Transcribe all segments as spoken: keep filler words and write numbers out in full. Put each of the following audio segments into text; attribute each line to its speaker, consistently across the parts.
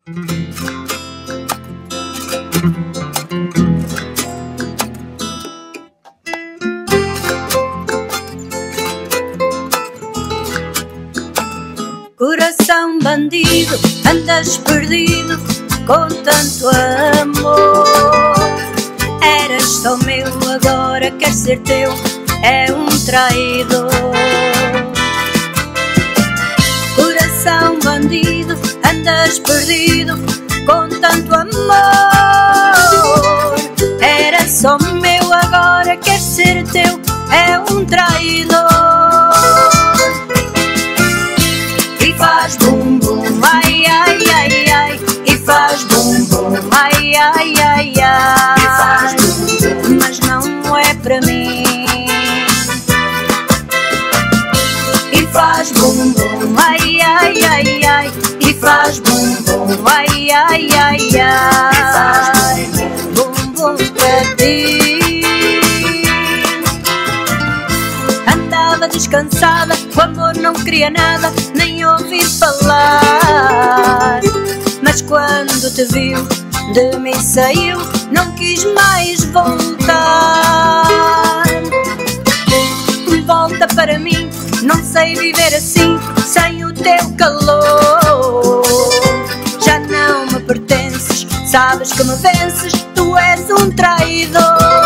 Speaker 1: Coração bandido, andas perdido com tanto amor. Eras só meu, agora quer ser teu, é um traidor. Coração bandido, andas perdido com tanto amor. Era só meu, agora quer ser teu, é um traidor. E faz bum bum, ai ai ai ai, e faz bum bum, ai ai ai ai, e faz bum bum, mas não é para mim. E faz bum bum, ai ai ai ai, e faz bum bum, ai ai ai ai, bum bum para ti. Andava descansada, o amor não queria nada, nem ouvir falar. Mas quando te viu, de mim saiu, não quis mais voltar. Volta para mim, não sei viver assim, sem o teu calor. Já não me pertences, sabes que me vences, tu és um traidor.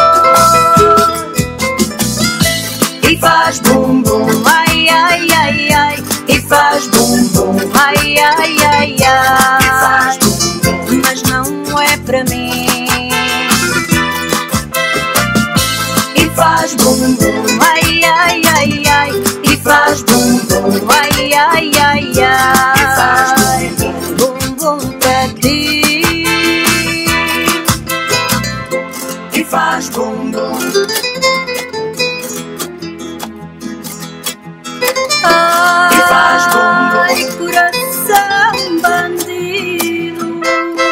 Speaker 1: E faz bum bum, ai ai ai ai, e faz bum bum, ai ai ai ai, e faz bum bum, mas não é para mim. E faz bum bum, ai ai ai ai, e faz bum bum, ai ai ai ai, e faz bum bum para ti. E faz bum bum. Ai, e faz bum bum. Ai, coração bandido.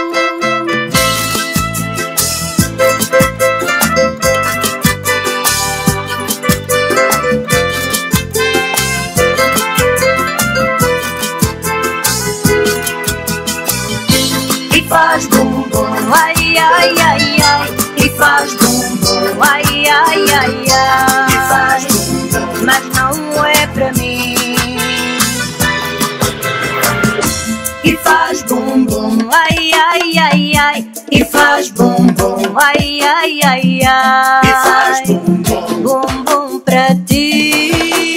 Speaker 1: E faz bum bum, ai ai ai ai, e faz bum bum, ai ai ai ai, e faz bum bum, mas não é para mim. E faz bum bum, ai ai ai ai, e faz bum bum, ai ai ai ai, e faz bum bum, bum bum para ti.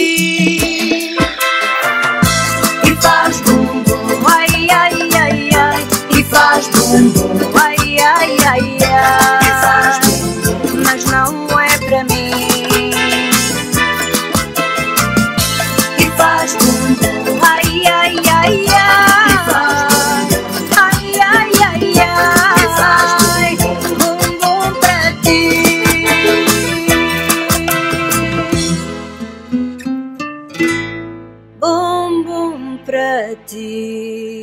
Speaker 1: E faz bum bum, ai ai ai ai, e faz bum bum, ai ai ai ai, e faz bum bum, mas não é para mim. E faz bum bum, ai ai ai ai, ai ai ai ai, e faz bum bum para ti. Bum bum para ti.